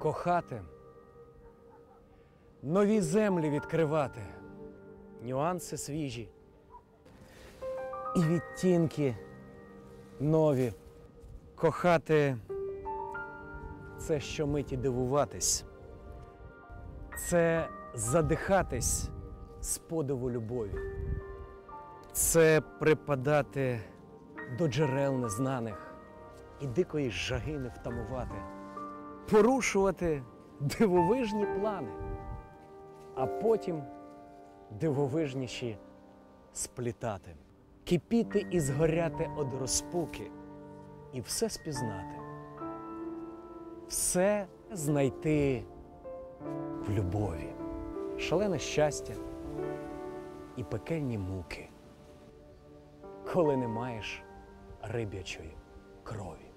Кохати, нові землі відкривати, нюанси свіжі і відтінки нові. Кохати – це щомиті дивуватись, це задихатись з подиву любові, це припадати до джерел незнаних і дикої жаги не втамувати, порушувати дивовижні плани, а потім дивовижніші сплітати, кипіти і згоряти од розпуки і все спізнати, все знайти в любові, шалене щастя і пекельні муки, коли не маєш риб'ячої крові.